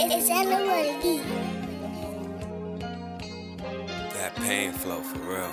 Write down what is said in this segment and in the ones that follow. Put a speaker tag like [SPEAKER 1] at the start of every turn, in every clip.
[SPEAKER 1] It's Melody.
[SPEAKER 2] That pain flow for real.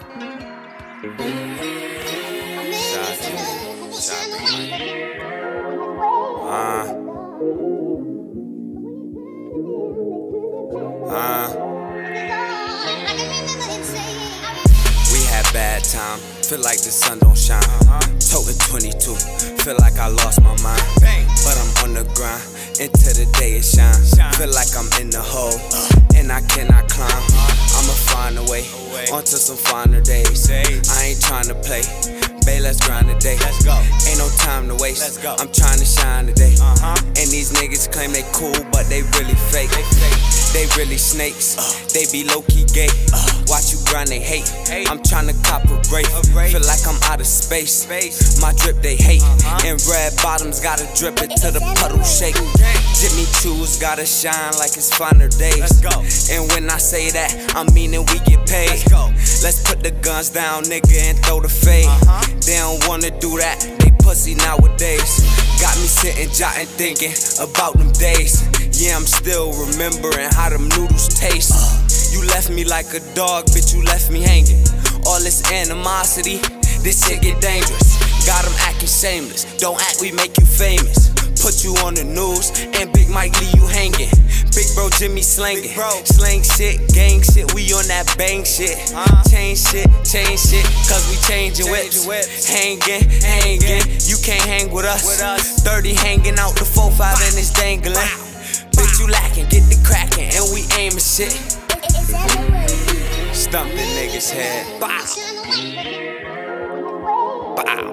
[SPEAKER 2] We had bad time, feel like the sun don't shine. Toting 22, feel like I lost my mind. But I'm on the grind, until the day it shines. Feel like I'm in the hole, and I cannot climb. I'ma find a way, onto some finer days. I ain't tryna play, babe, let's grind today. Ain't no time to waste, I'm tryna shine today. And these niggas claim they cool, but they really fake. They really snakes, they be low-key gay. Watch you grind, they hate. I'm tryna cop a break, feel like I'm out of space. My drip they hate, and red bottoms gotta drip it till the puddle shake. Jimmy Choo's gotta shine like it's finer days. And when I say that, I'm meaning we get paid. Let's put the guns down, nigga, and throw the fade. They don't wanna do that, they pussy nowadays. Got me sitting, jotting, thinking about them days. Yeah, I'm still remembering how them noodles taste. You left me like a dog, bitch, you left me hanging. All this animosity, this shit get dangerous. Got them acting shameless, don't act, we make you famous. Put you on the news, and Big Mike leave you hanging. Big bro Jimmy slanging, slang shit, gang shit, we on that bang shit. Change shit, cause we changing whips. Hanging, you can't hang with us. 30 hanging out the 4-5 and it's dangling. Bitch, you lacking, get the cracking, and we aiming shit. Stump the nigga's head. Bow. Bow.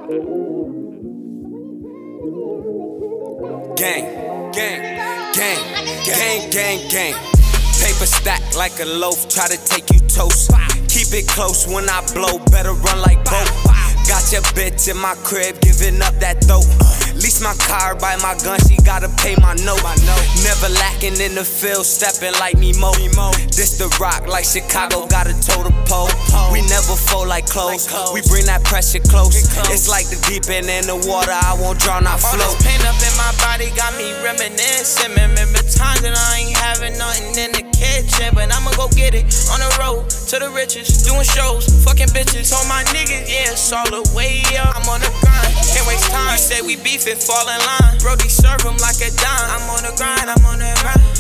[SPEAKER 2] Gang. Paper stack like a loaf, try to take you toast. Keep it close when I blow, better run like boat. Got your bitch in my crib, giving up that dope. Lease my car, buy my gun, she gotta pay my note. Never lacking in the field, stepping like Nemo. This the rock like Chicago, gotta toe the pole. We never fold like clothes, we bring that pressure close. It's like the deep end in the water, I won't drown, I float.
[SPEAKER 3] All this pain up in my body got me reminiscing. Remember times that I ain't having nothing in the kitchen, but I'ma go get it on the road to the riches, doing shows, fucking bitches. Told my niggas, yeah, it's all the way up. I'm on the grind, can't waste time. You say we beefing, fall in line. Brody serve him like a dime. I'm on the grind, I'm on the grind.